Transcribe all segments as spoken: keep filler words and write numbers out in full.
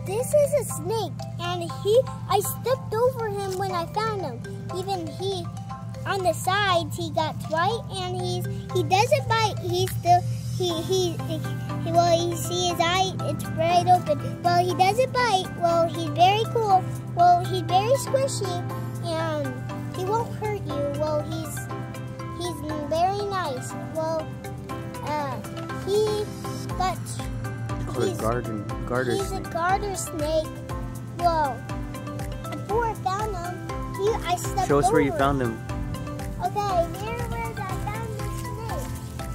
this is a snake, and he, I stepped over him when I found him. Even he, on the sides, he got white, and he's, he doesn't bite. He's still, he, he, he, well, you see his eye, it's right open. Well, he doesn't bite. Well, he's very cool. Well, he's very squishy, and he won't hurt you. Well, he's, he's very nice. Well, uh, he got, He's, garter, garter he's snake. a garter snake. Well, before I found him, he, I stepped Show us over. where you found him. Okay, here where I found the snake.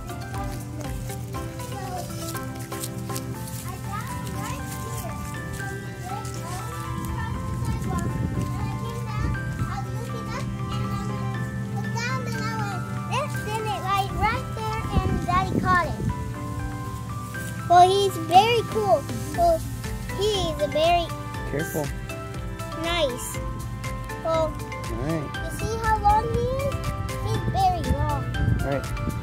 So, I found him right here. So he went all across the sidewalk, and I came down, I was looking up, and I looked down, and I went, this, and it like right there, and Daddy caught it. Well, he's very cool. Well, he's a very Careful. nice. Well, All right. you see how long he is? He's very long. All right.